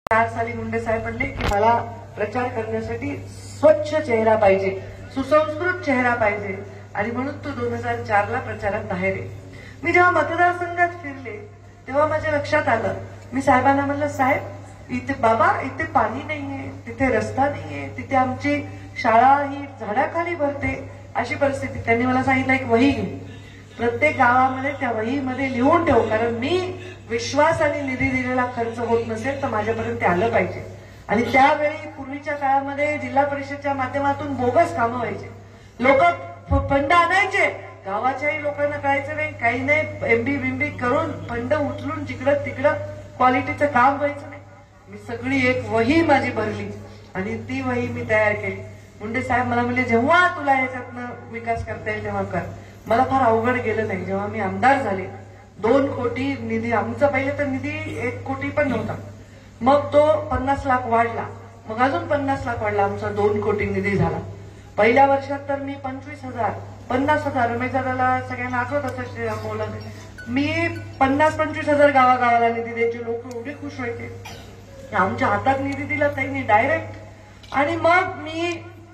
4 साली मुंडे साहेब म्हणले की मला प्रचार करण्यासाठी स्वच्छ चेहरा पाहिजे, सुसंस्कृत चेहरा पाहिजे आणि म्हणून तो 2004ला प्रचारात बाहेर आहे. मी जेव्हा मतदारसंघात फिरले तेव्हा माझ्या लक्षात आलं. मी साहेबांना म्हणलं, साहेब इथे बाबा इथे पाणी नाहीये, तिथे रस्ता नाहीये, तिथे आमची शाळा ही झाडाखाली भरते अशी परिस्थिती. त्यांनी मला सांगितलं एक वही घे, प्रत्येक गावामध्ये त्या वहीमध्ये लिहून ठेव, कारण मी विश्वासाने निधी दिलेला खर्च होत नसेल तर माझ्यापर्यंत ते आलं पाहिजे. आणि त्यावेळी पूर्वीच्या काळामध्ये जिल्हा परिषदच्या माध्यमातून बोगस कामं व्हायचे. लोक फंड आणायचे, गावाच्याही लोकांना कळायचं नाही, काही नाही, एमबी बिंबी करून फंड उचलून जिकडं तिकडं क्वालिटीचं काम व्हायचं नाही. मी सगळी एक वही माझी भरली आणि ती वही मी तयार केली. मुंडे साहेब मला म्हणले, जेव्हा तुला ह्याच्यातनं विकास करता येईल तेव्हा कर. मला फार अवघड गेलं नाही. जेव्हा मी आमदार झाले 2 कोटी निधी, आमचा पहिले तर निधी 1 कोटी पण नव्हता, मग तो 50 लाख वाढला, मग अजून 50 लाख वाढला, आमचा 2 कोटी निधी झाला. पहिल्या वर्षात तर मी 25,000 50,000 रमेशदादाला सगळ्यांना आठवत असं बोलत, मी 50-25,000 गावागावाला निधी द्यायचे. लोक एवढे खुश व्हायचे. आमच्या हातात निधी दिला त्यांनी डायरेक्ट. आणि मग मी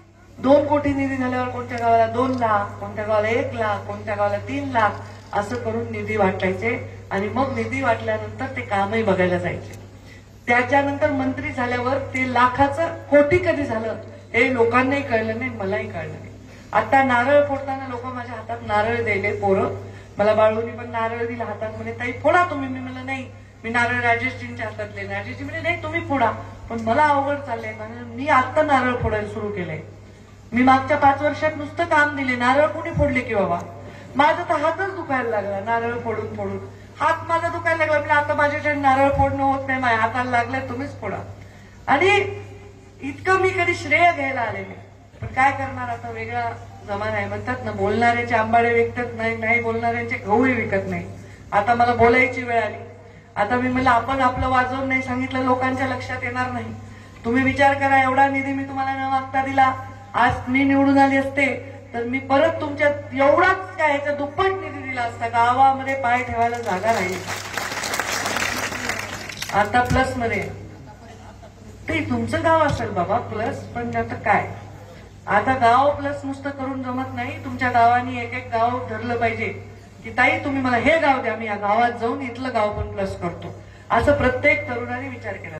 2 कोटी निधी झाल्यावर कोणत्या गावाला 2 लाख, कोणत्या गावाला 1 लाख, कोणत्या गावाला 3 लाख असं करून निधी वाटायचे. आणि मग निधी वाटल्यानंतर ते कामही बघायला जायचे. त्याच्यानंतर मंत्री झाल्यावर ते लाखाचं कोटी कधी झालं हे लोकांनाही कळलं नाही, मलाही कळलं नाही. आता नारळ फोडताना लोक माझ्या हातात नारळ द्यायले, पोरं मला बाळूनी पण नारळ दिला हातात, म्हणे ताई फोडा तुम्ही. मी म्हणलं नाही, मी नारळ राजेशजींच्या हातातले. राजेशजी म्हणजे नाही तुम्ही फोडा, पण मला अवघड चाललंय कारण मी आता नारळ फोडायला सुरू केलंय. मी मागच्या 5 वर्षात नुसतं काम दिले, नारळ कोणी फोडले की बाबा. माझा तर हातच दुखायला लागला नारळ फोडून फोडून, हात माझा दुखायला लागला. म्हणजे आता माझ्याकडे नारळ फोडणं होत नाही, माझ्या हाताला लागलंय, तुम्हीच फोडा. आणि इतकं मी कधी श्रेय घ्यायला आले नाही, पण काय करणार, आता वेगळा जमाना आहे. म्हणतात ना, बोलणाऱ्याचे आंबाडे विकत नाही, नाही बोलणाऱ्यांचे गहूही विकत नाही. आता मला बोलायची वेळ आली. आता मी म्हणलं, आपण आपलं वाजवून नाही सांगितलं लोकांच्या लक्षात येणार नाही. तुम्ही विचार करा, एवढा निधी मी तुम्हाला न मागता दिला. आज मी निवडून आली असते तर मी परत तुमच्या एवढाच काय ह्याच्या दुप्पट निधी दिला असता. गावामध्ये पाय ठेवायला जागा राहील. आता प्लस मध्ये ते तुमचं गाव असेल बाबा प्लस, पण आता काय, आता गाव प्लस नुसतं करून जमत नाही. तुमच्या गावानी एक एक गाव ठरलं पाहिजे की ताई तुम्ही मला हे गाव द्या, मी या गावात जाऊन इथलं गाव पण प्लस करतो, असं प्रत्येक तरुणाने विचार केला.